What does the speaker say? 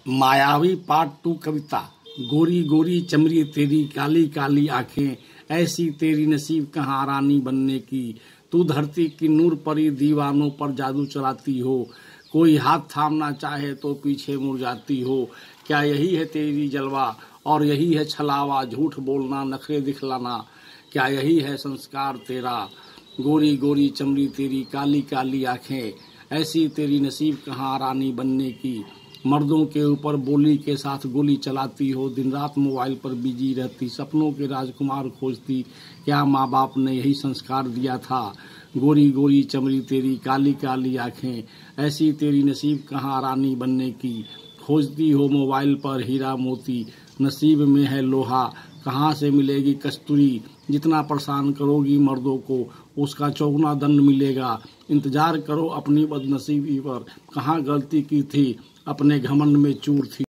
मायावी पार्ट 2 कविता। गोरी गोरी चमड़ी तेरी काली काली आंखें, ऐसी तेरी नसीब कहाँ रानी बनने की। तू धरती की नूर परी दीवानों पर जादू चलाती हो, कोई हाथ थामना चाहे तो पीछे मुड़ जाती हो। क्या यही है तेरी जलवा और यही है छलावा, झूठ बोलना नखरे दिखलाना, क्या यही है संस्कार तेरा। गोरी गोरी चमड़ी तेरी काली काली आंखें, ऐसी तेरी नसीब कहाँ रानी बनने की। मर्दों के ऊपर बोली के साथ गोली चलाती हो, दिन रात मोबाइल पर बिजी रहती, सपनों के राजकुमार खोजती, क्या माँ बाप ने यही संस्कार दिया था। गोरी गोरी चमड़ी तेरी काली काली आंखें, ऐसी तेरी नसीब कहाँ रानी बनने की। खोजती हो मोबाइल पर हीरा मोती, नसीब में है लोहा, कहाँ से मिलेगी कस्तूरी। जितना परेशान करोगी मर्दों को, उसका चौगुना दंड मिलेगा। इंतजार करो अपनी बदनसीबी पर, कहाँ गलती की थी, अपने घमंड में चूर थी।